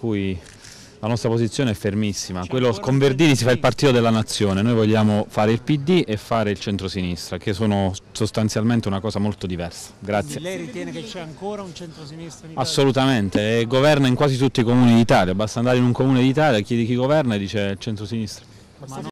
cui la nostra posizione è fermissima. Con Verdini si fa il partito della nazione, noi vogliamo fare il PD e fare il centrosinistra, che sono sostanzialmente una cosa molto diversa. Grazie. Quindi lei ritiene che c'è ancora un centrosinistra in Italia? Assolutamente, e governa in quasi tutti i comuni d'Italia, basta andare in un comune d'Italia, chiedi chi governa e dice centrosinistra.